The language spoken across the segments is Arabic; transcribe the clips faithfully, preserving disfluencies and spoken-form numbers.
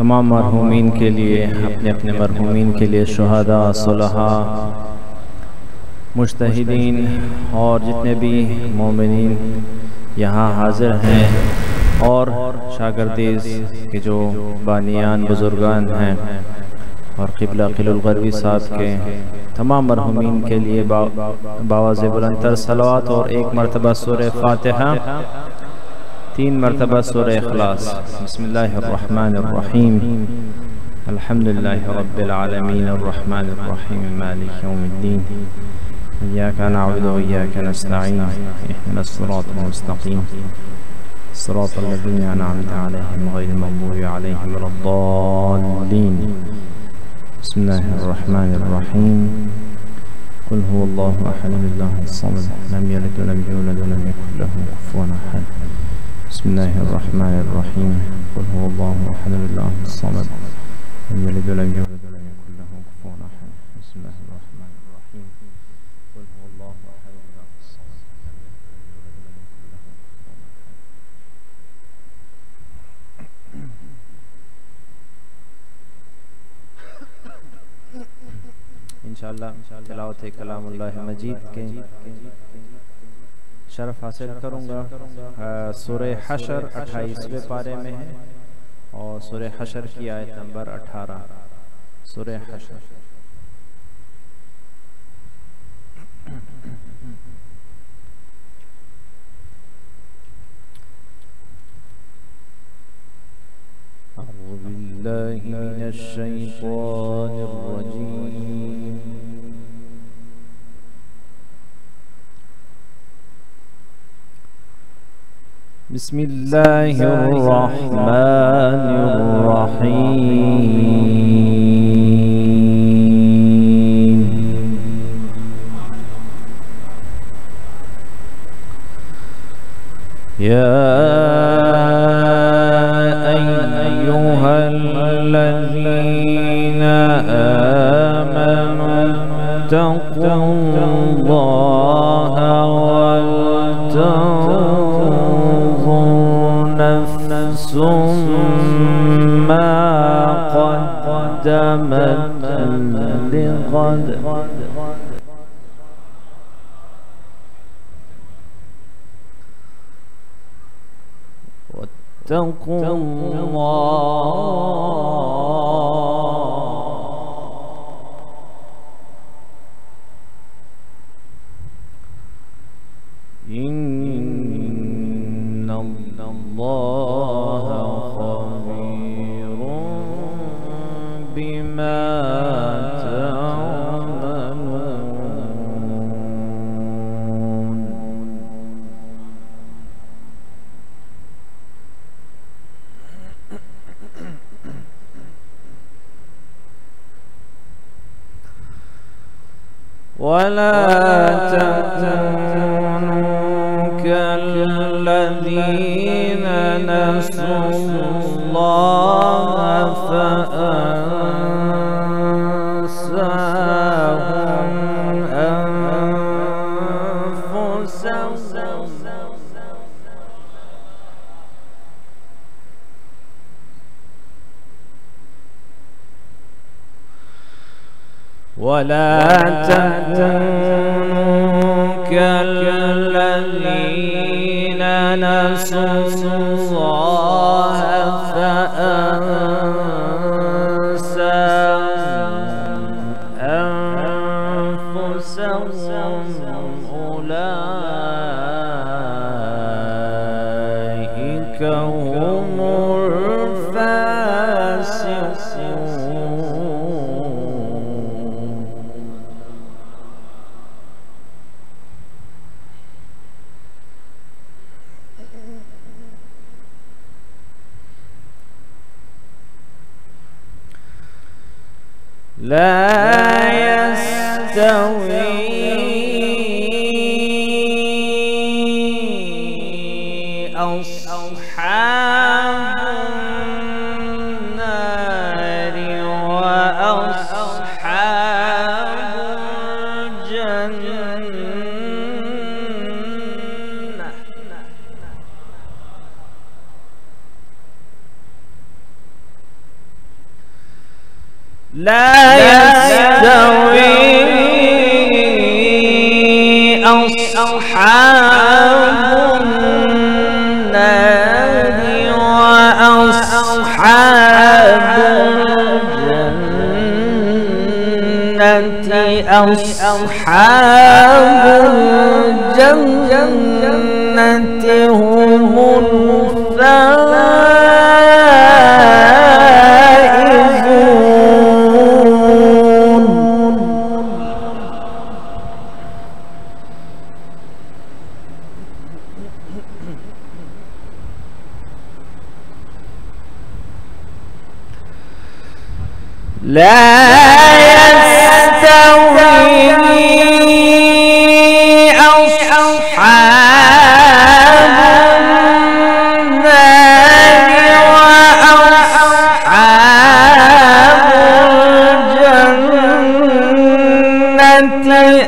तमाम मरहूमीन के लिए, अपने अपने मरहूमीन के लिए, शुहदा, सुलहा, मुज्तहिदीन और जितने भी मोमिनीन यहाँ हाज़िर हैं और शागिर्दीज़ के जो बानियान बुज़ुर्गान हैं और क़िबला क़िलुल ग़रबी साहब के तमाम मरहूमीन के लिए बावाज़े बुलंदतर सलावत और एक मरतबा सूरह फ़ातिहा, तीन मरतबा सूरह इख़लास। बिस्मिल्लाहिर्रहमानिर्रहीम। अल्हम्दुलिल्लाहि रब्बिल आलमीन अर्रहमानिर्रहीम मालिकि यौमिद्दीन। इय्याका नअबुदु व इय्याका नस्तईन। इहदिनस सिरातल मुस्तक़ीम। सिरातल लज़ीना अनअमता अलैहिम गैरिल मग़दूबि अलैहिम वलद्दाल्लीन। बिस्मिल्लाहिर्रहमानिर्रहीम। क़ुल हुवल्लाहु अहद अल्लाहुस समद लम यलिद व लम यूलद व लम यकुल लहू कुफुवन अहद। बिस्मिल्लाहिर्रहमानिर्रहीम। क़ुल हुवल्लाहु अहद अल्लाहुस समद लम यलिद व लम यूलद व लम यकुल लहू कुफुवन अहद। बिस्मिल्लाहिर्रहमानिर्रहीम। क़ुल हुवल्लाहु अहद अल्लाहुस समद लम यलिद व लम यूलद व लम यकुल लहू कुफुवन अहद। इंशाअल्लाह तिलावत कलामुल्लाह मजीद के शरफ हासिल करूँगा। सूरह हशर अट्ठाईसवें पारे में है और सूरह हशर की आयत नंबर अठारह। सूरह हशर अऊज़ु बिल्लाहि मिनश शैतानिर रजीम। बिस्मिल्लाहिर्रहमानिर्रहीम। या अय्युहल्लज़ीना आमनू तक़ुल्लाहा मा क़द्दमत लिग़द। वत्तक़ुल्लाह इन्नल्लाह ख़बीरुम बिमा तामलून। वला तकूनू कल्लज़ीन नसुल्लाह फ़अन्साहुम अन्फुसहुम। वला तकूनू कल्लज़ीन नसुल्लाह फ़अन्साहुम अन्फुसहुम उलाइका हुमुल फ़ासिक़ून। ला यस्तवी अस्हाबुन नारि व अस्हाबुल जन्नह। لا يستوي أصحاب النار وأصحاب الجنة أصحاب الجنة هم الفائزون. لا يستوي أصحاب النار وأصحاب الجنة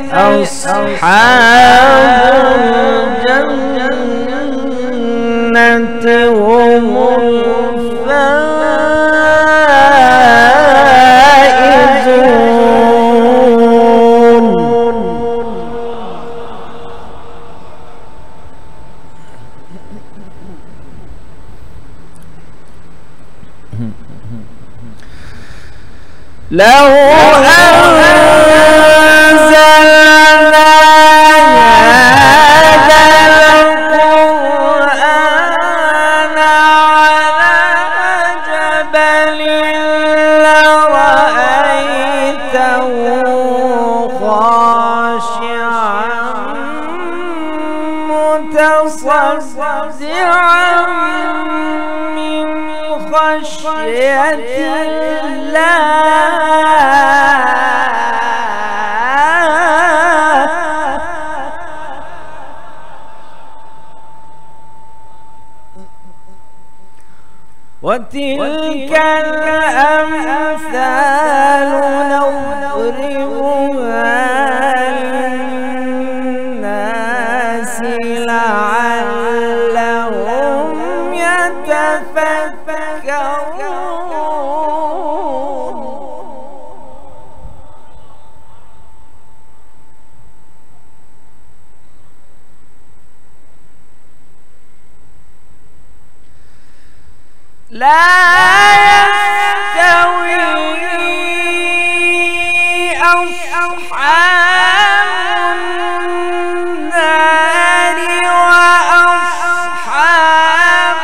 أصحاب الجنة هم لو أنزلنا هذا القرآن على جبل لرأيته خاشعا متصدعا من خشية الله. وتلك الأمثال نضربها للناس لعلهم يتفكرون. لا يستوي أصحاب النار وأصحاب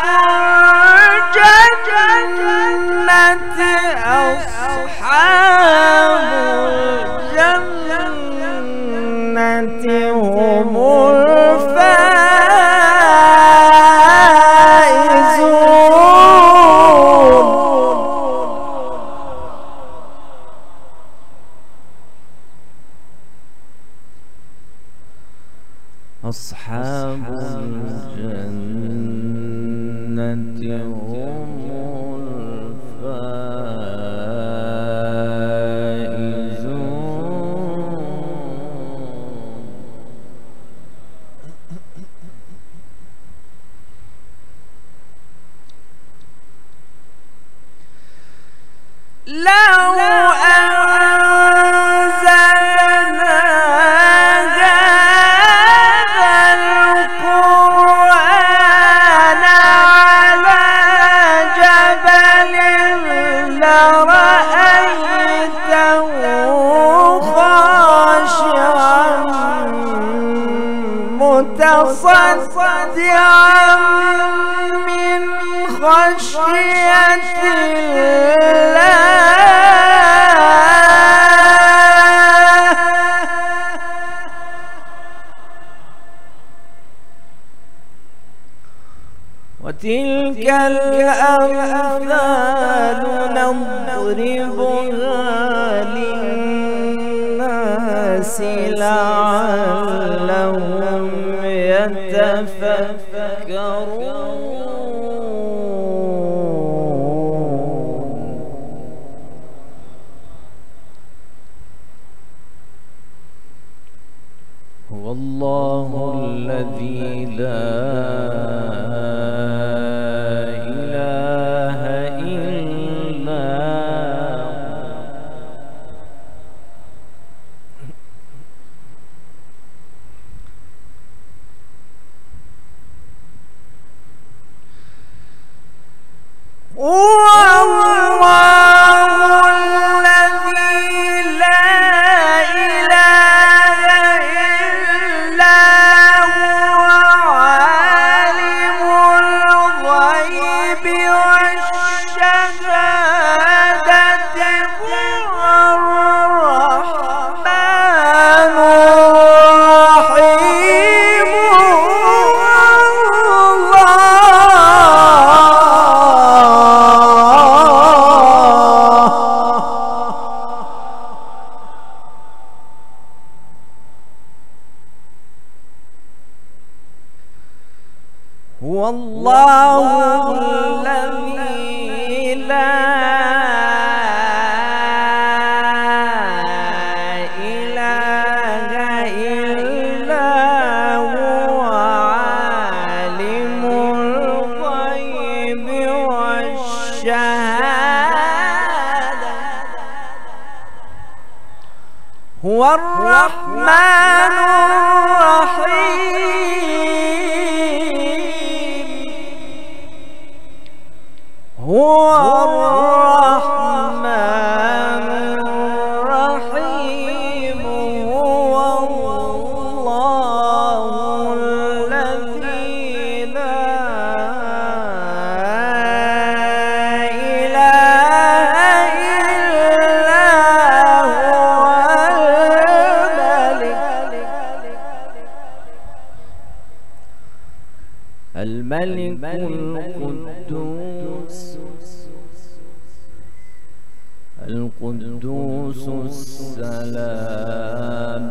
الجنة أصحاب الجنة هم أصحاب الجنة هم الفائزون. لو أنزلنا القرآن على جبل لرأيته خاشعا متصدعا من خشية الله. وتلك الأمثال نضربها للناس لعلهم يتفكرون. هو الله الذي لا إله إلا هو هو الله الذي لا إله إلا هو عالم الغيب والشهادة هو الرحمن الرحيم هو الرحمن الرحيم هو الله الذي لا إله إلا هو الملك القدوس القدوس السلام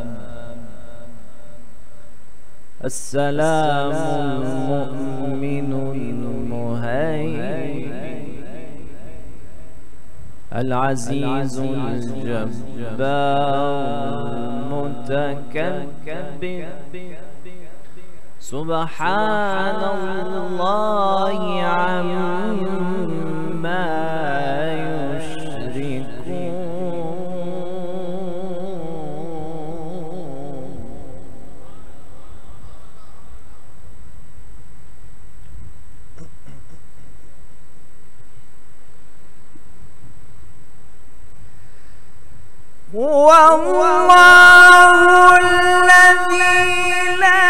السلام المؤمن المهيمن العزيز الجبار المتكبر سبحان الله عما يشركون هو الله الذي لا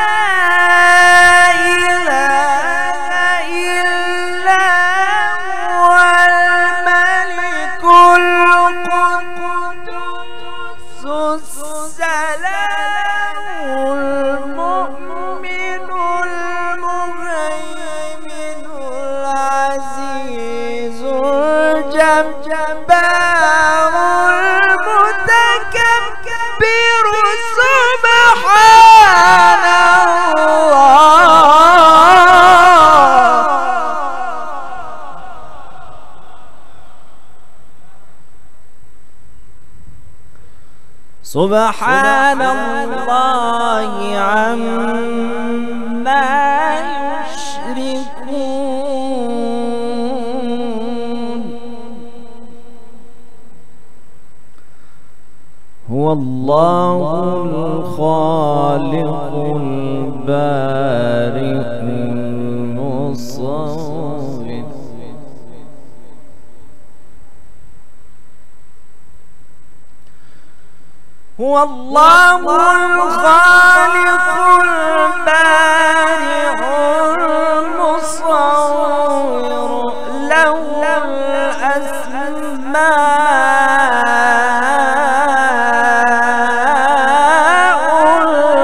الجبار المتكبر سبحان الله سبحان الله عما يشركون هو الله الخالق البارئ المصور هو الله الخالق البارئ المصور له الأسماء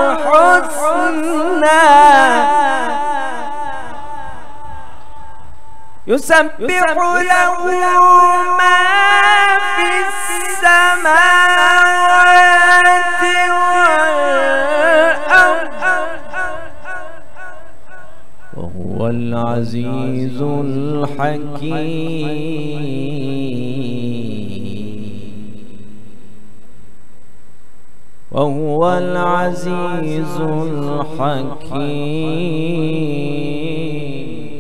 الحسنى يسبح له ما في السماوات وهو العزيز الحكيم وهو العزيز الحكيم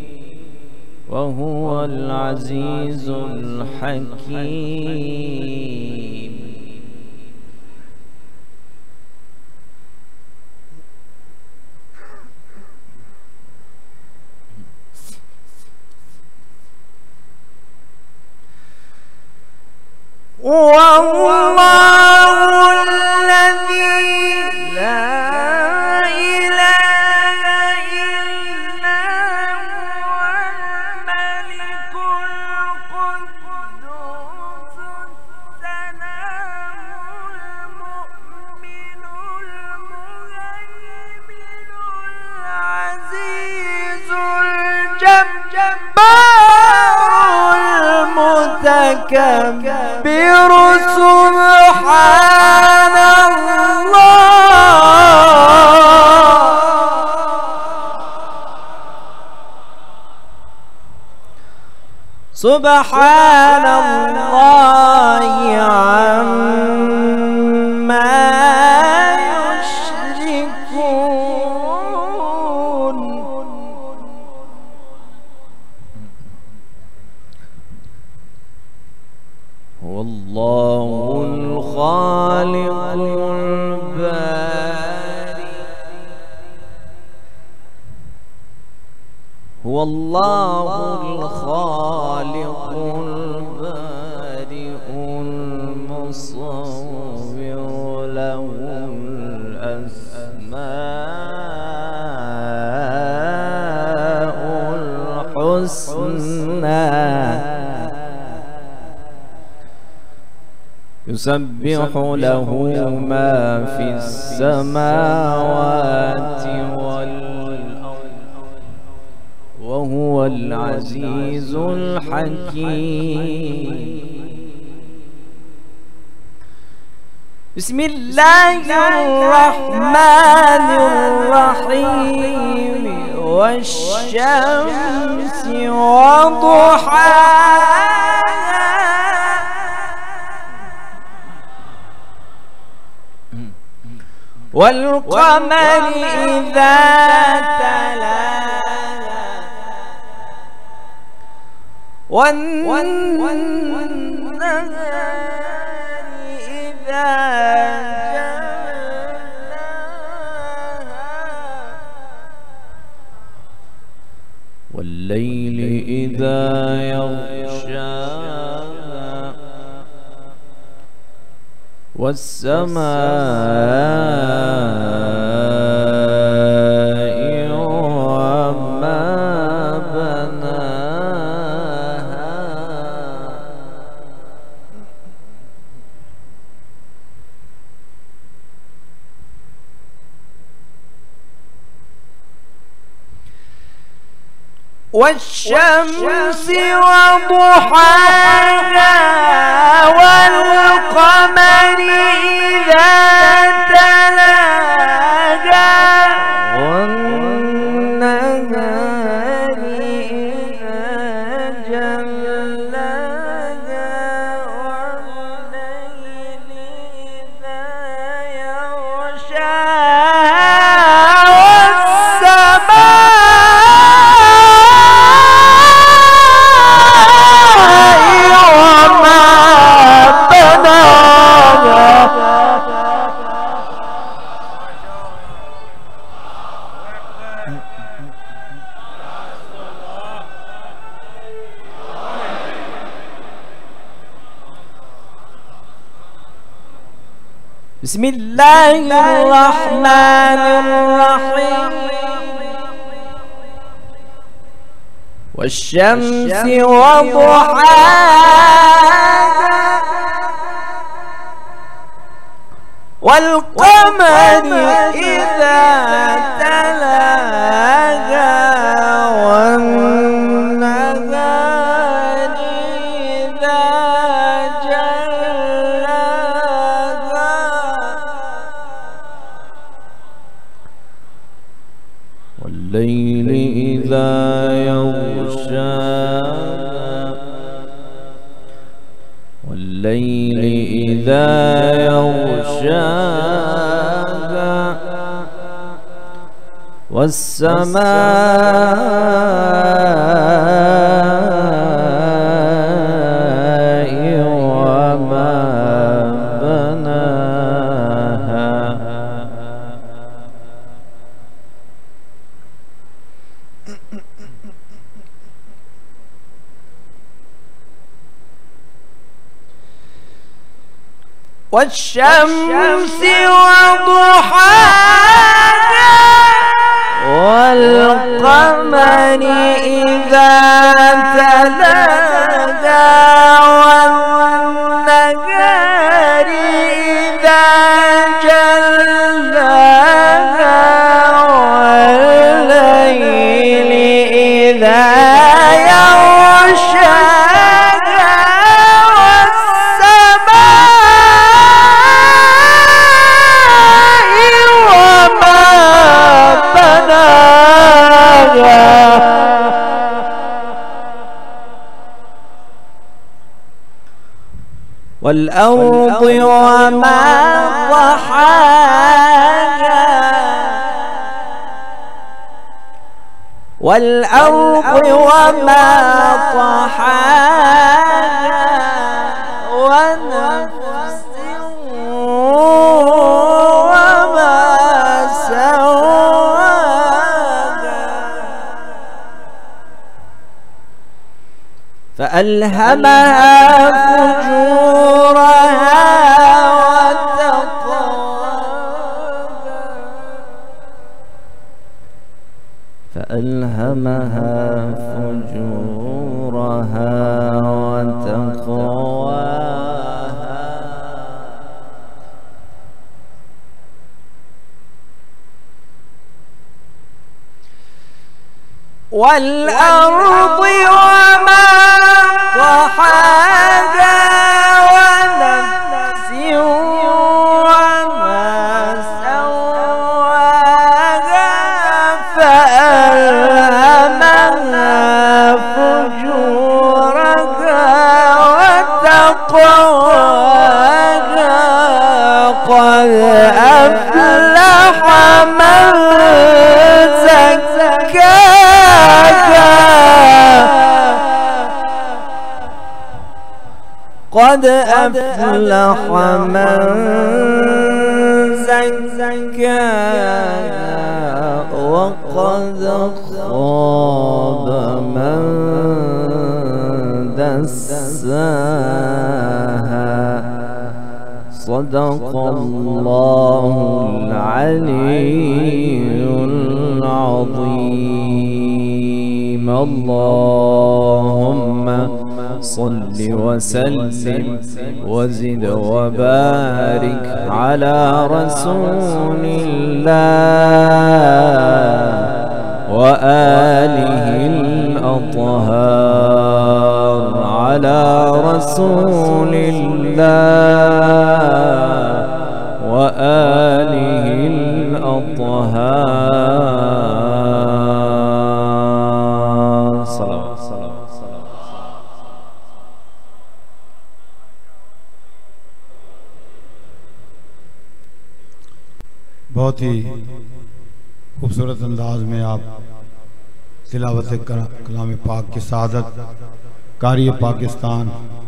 وهو العزيز الحكيم والله الذي لا إله إلا هو الملك القدوس السلام المؤمن المهيمن العزيز الجبار المتكبر سبحان الله سبحان الله عما يشركون. هو الله الخالق البارئ، هو الله الخالق البارئ المصور، له الأسماء الحسنى، يسبح له ما في السماوات والأرض وهو العزيز الحكيم. بسم الله الرحمن الرحيم. والشمس وضحاها والقمر إذا تلاها والنهار إذا جلاها والليل إذا يغشاها والسماء وما بناها والشمس وضحاها والقمر إذا تلاها والنهار إذا جلاها والليل إذا يغشاها بسم الله الرحمن الرحيم. والشمس وضحاها والقمر إذا تلاها والنهار إذا جلاها والليل إذا يغشاها والليل إذا يغشاها والسماء وما بناها والشمس وضحاها والقمر إذا تلاها والنهار إذا جلاها والليل إذا يغشاها والأرض وما طحاها والأرض وما طحاها ونفس وما سواها فألهمها فجورها فألهمها فجورها وتقواها والأرض وما طحاها ونفس وما سواها فألهمها فجورها وتقواها قد أفلح من زكاها قد أفلح من زكاها وقد خاب من دساها صدق الله العلي العظيم. اللهم صل وسلم وزد وبارك على رسول الله وآله الأطهار على رسول الله وآله الأطهار. صلوات صلوات صلوات. बहुत ही खूबसूरत अंदाज में आप तिलावत कलाम पाक की सादत कारी पाकिस्तान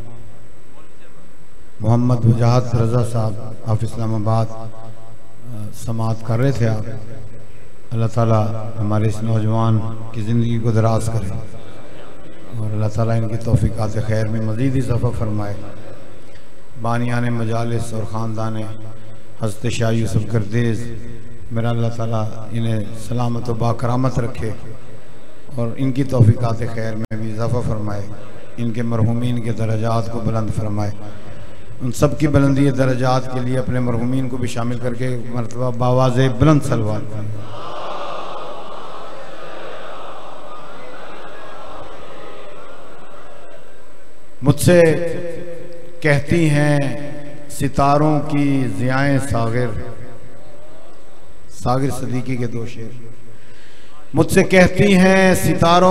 मोहम्मद वजाहत रज़ा साहब ऑफ इस्लामाबाद समाअत कर रहे थे आप। अल्लाह ताला हमारे इस नौजवान की ज़िंदगी को दराज करे और अल्लाह ताला इनकी तौफ़ीक़ात खैर में मज़ीद इज़ाफ़ा फरमाए। बानियान मजालिस और ख़ानदान हज़रत शाह यूसुफ गर्देज़ मेरा अल्लाह ताला इन्हें सलामत व बाकरामत रखे और इनकी तौफ़ीक़ात खैर में भी इज़ाफ़ा फरमाए। इनके मरहूमीन के दर्जात को बुलंद फरमाए। उन सब की बुलंदी दर्जात के लिए अपने मरहूमीन को भी शामिल करके मरतबा बावाज़ बुलंद सलवात करें। मुझसे कहती हैं सितारों की ज़ियाएं सागिर, सागिर सदीकी के दो शेर। मुझसे कहती हैं सितारों